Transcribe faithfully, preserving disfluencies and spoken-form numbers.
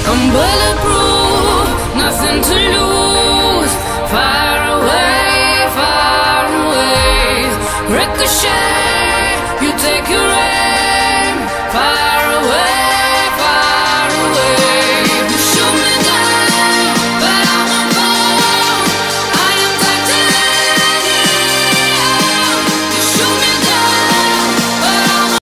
I'm bulletproof, nothing to lose. Far away, far away. Ricochet, you take your